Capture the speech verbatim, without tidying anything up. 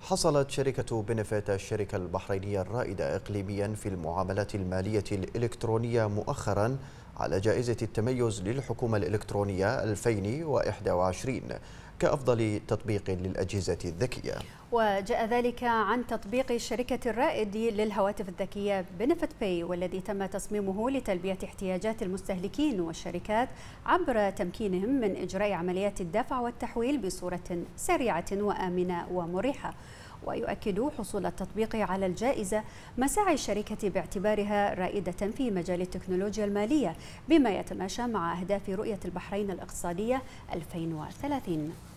حصلت شركة بنفيت الشركة البحرينية الرائدة إقليميا في المعاملات المالية الإلكترونية مؤخرا على جائزة التميز للحكومة الإلكترونية ألفين وإحدى وعشرين كأفضل تطبيق للأجهزة الذكية. وجاء ذلك عن تطبيق شركة الرائد للهواتف الذكية بنفيت باي، والذي تم تصميمه لتلبية احتياجات المستهلكين والشركات عبر تمكينهم من إجراء عمليات الدفع والتحويل بصورة سريعة وآمنة ومريحة. ويؤكد حصول التطبيق على الجائزة مساعي الشركة باعتبارها رائدة في مجال التكنولوجيا المالية، بما يتماشى مع أهداف رؤية البحرين الاقتصادية ألفين وثلاثين.